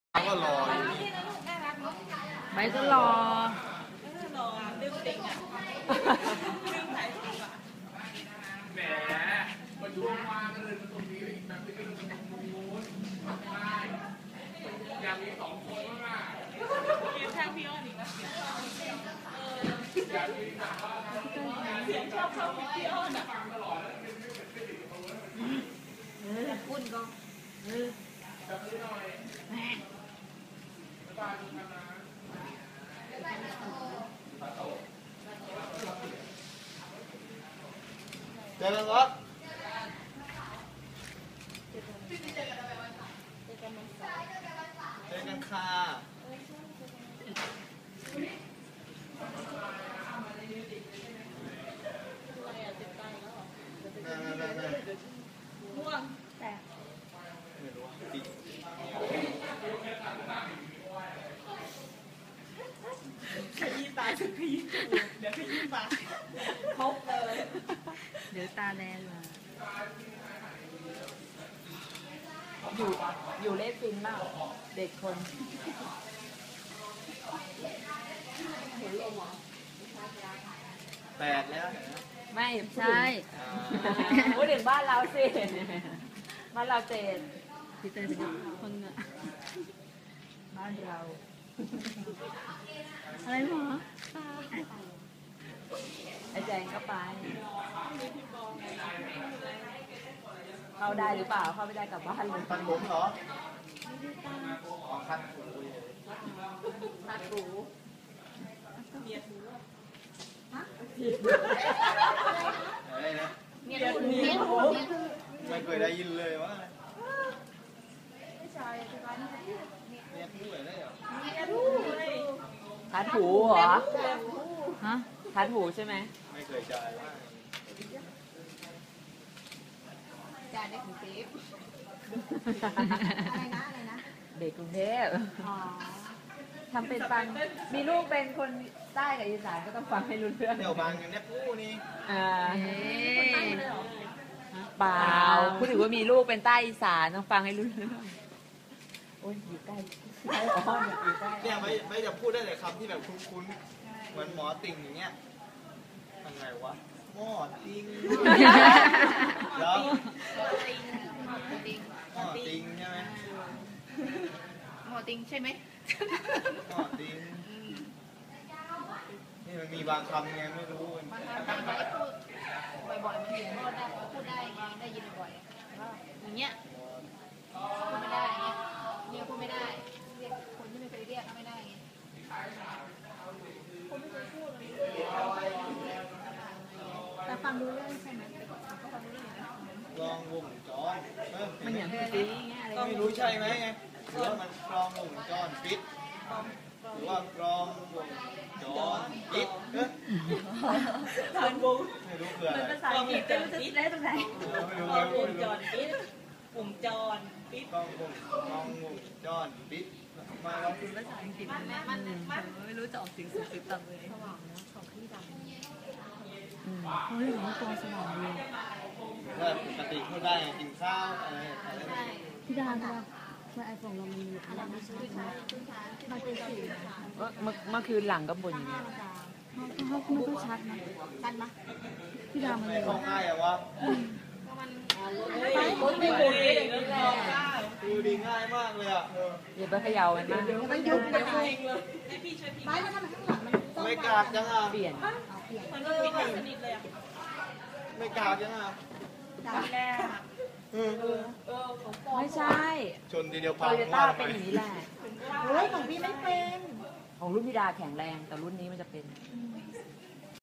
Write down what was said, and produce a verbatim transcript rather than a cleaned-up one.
เขาก็รอไปก็รอรอดึงติ่งอ่ะดึงไหนติ่งอ่ะแหมประชุมมากันเลยตรงนี้แบบนี้เป็นตรงนู้นได้อย่างมีสองคนมากเกมช่างพี่อ้อนอีกแล้วเสียงชอบชอบพี่อ้อนอ่ะพุ่นก็เออเจอกันครับเจอกันค่ะม่วงแต่ไม่รู้ติดขยี้ตาสุดขยี้จมูกเดี๋ยวขยี้ปากครบเลยเดี๋ยวตาแดงมาอยู่อยู่เลสฟินมากเด็กคนแปดแล้วไม่ใช่พูดถึงบ้านเราสิบ้านเราเจ็ดพี่เต้เป็นคนอะบ้านเราอะไรหรอไอ้แจงก็ไปเข้าได้หรือเปล่าเข้าไม่ได้กลับบ้านเลยตันผมเหรออ๋อคัดหูคัดหูเมียหูอะไรนะเมียหูเมียหูไม่เคยได้ยินเลยว่าไม่ใช่ใช่ไหมเนี่ยพูดอะไรเหรอคัดหูเหรอฮะคัดหูใช่ไหมไม่เคยจ่ายว่าจ่ายได้กรุงเทพอะไรนะอะไรนะเด็กกรุงเทพทำเป็นฟังมีลูกเป็นคนใต้กับอีสานก็ต้องฟังให้รู้เรื่องเดี๋ยวบางอย่างนี้พูดนี่อ่าเปล่าพูดถึงว่ามีลูกเป็นใต้อีสานต้องฟังให้รู้เรื่องโอ้ยอยู่ใกล้ใกล้อ้อนอยู่ใกล้เนี่ยไม่ไม่จะพูดได้แต่คำที่แบบคุ้นๆเหมือนหมอติ่งอย่างเงี้ยยังไงวะหมอติ่งแล้วหมอติ่งหมอติ่งใช่ไหมหมอติงใช่ไหมหมอติ่งนี่มันมีบางคำไงไม่รู้มันมันไม่พูดบ่อยๆมันถึงพูดได้พูดได้ไงได้ยินบ่อยอย่างเงี้ยพูดไม่ได้ไงเนี่ยพูดไม่ได้เรียกคนที่ไม่เคยเรียกก็ไม่ได้ไงคนไม่เคยพูดแต่ฟังรู้เรื่องใช่ไหมแต่ก่อนก็ฟังรู้เรื่องนะลองวงจรมันอย่างพี่ตีไงอะไรไม่รู้ใช่ไหมไงหรือว่ามันกรองวงจรปิดหรือว่ากรองวงจรปิดเอ๊ะทางวงไม่รู้คืออะไรภาษาอังกฤษจะรู้จะได้ตรงไหนกรองวงจรปิดวงจรปิดกรองวงกรองวงจรปิดมาแล้วคือภาษาอังกฤษมันมันไม่รู้จะออกเสียงสุดๆต่ำเลยสว่างนะของที่ดังเฮ้ยของตัวสว่างเลยก็ปกติพูดได้กินข้าวอะไรอะไรพี่ดาค่ะในไอโฟนเรามีอะไรไม่ใช่ไหมมันเป็นสีเมื่อเมื่อคืนหลังก็บ่นอย่างนี้เขาเขาไม่ค่อยชัดนะชัดนะพี่ดามันเลยร้องง่ายอะวะไปคนไม่บ่นเองเลยคือดีง่ายมากเลยอ่ะอย่าไปเขย่ามันมากมันยุบไปเลยให้พี่ช่วยพี่ไปแล้วมันข้างหลังมันไม่กาดยังอ่ะเปลี่ยนมันก็ปิดสนิทเลยอ่ะไม่กาดยังอ่ะแรกไม่ใช่ชนทีเดียวพัโตงโยต้าเป็นอย่างนี้แหละโอ้ยของพี่ไม่เป็นของรุ่นพี่ดาแข็งแรงแต่รุ่นนี้มันจะเป็น